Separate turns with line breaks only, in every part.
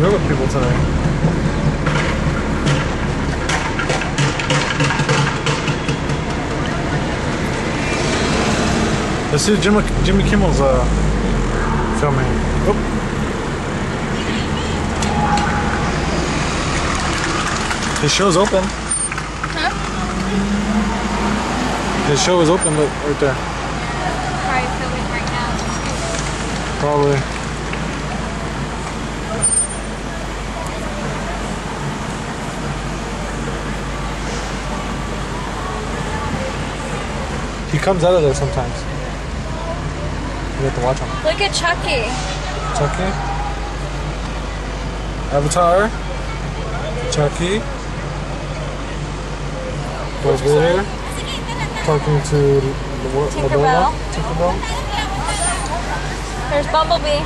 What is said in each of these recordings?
good with people today. Let's see Jimmy Kimmel's filming. Oop. His show's open.
Huh?
His show is open, look, right there.
Probably filming right now.
Probably. He comes out of there sometimes. You have to watch him.
Look at Chucky.
Chucky. Avatar. Chucky. Blvd. Talking to
Tinkerbell.
Tinkerbell.
There's Bumblebee.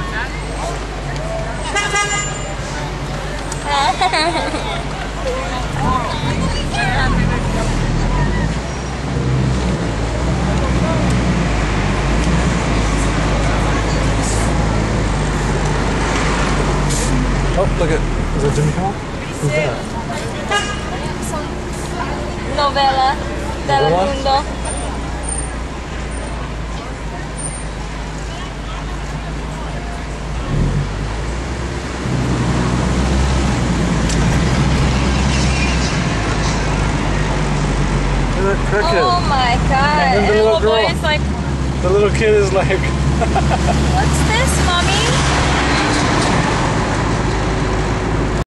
Oh, look at, is that Jimmy Kimmel? Who's that?
Novela del Mundo.
Look at that cricket.
Oh my god.
And then the little girl.
boy is like,
The little kid is like
what's this, mommy?